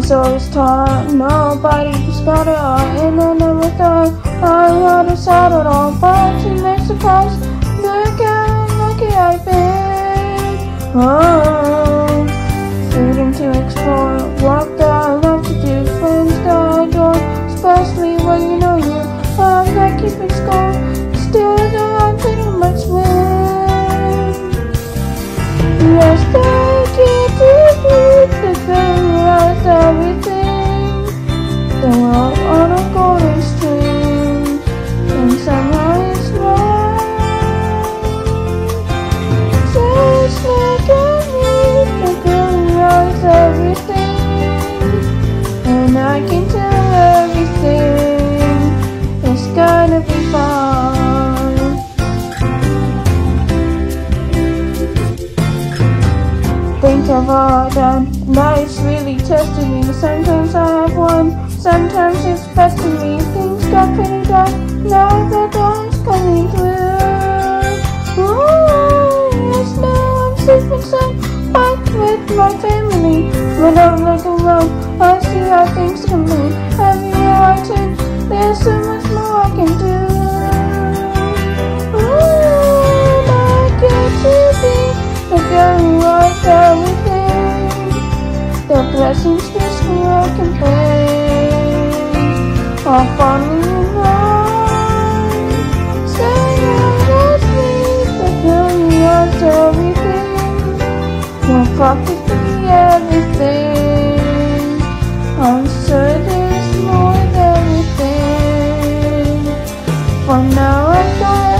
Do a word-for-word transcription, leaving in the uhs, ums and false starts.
was always taught nobody's got it all, and I never thought I would have said it all. But to my surprise, look how lucky I've been. Oh, freedom to explore what I love to do, friends that I adore, especially when you know you love that keeping score. Still, though I'm pretty much win. Yes, thank you to you to realize everything. The world on a golden string, and somehow it's right. Just look at me to realize everything, and I can tell everything. It's gonna be fun. Think of all done, life's really testing me. Sometimes I have won, sometimes it's besting me. Things got pretty dark, now the dawn's coming through. Ooh, yes, now I'm safe inside, back with my family. When I'm looking around, I see how things can be. Everywhere I turn, there's so much more I can do. Ooh, I get to be the girl who was everything. The blessings this world can bring are finally in line. Say that me, the girl who was everything. Your pocket be everything. I'm sure there's more than everything. For now I got